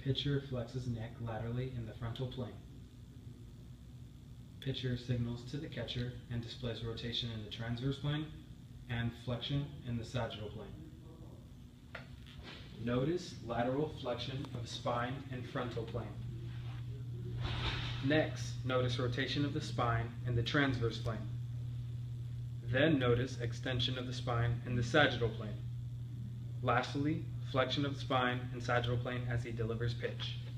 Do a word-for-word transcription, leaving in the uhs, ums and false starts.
Pitcher flexes neck laterally in the frontal plane. Pitcher signals to the catcher and displays rotation in the transverse plane and flexion in the sagittal plane. Notice lateral flexion of spine and frontal plane. Next, notice rotation of the spine in the transverse plane. Then notice extension of the spine in the sagittal plane. Lastly, flexion of the spine and sagittal plane as he delivers pitch.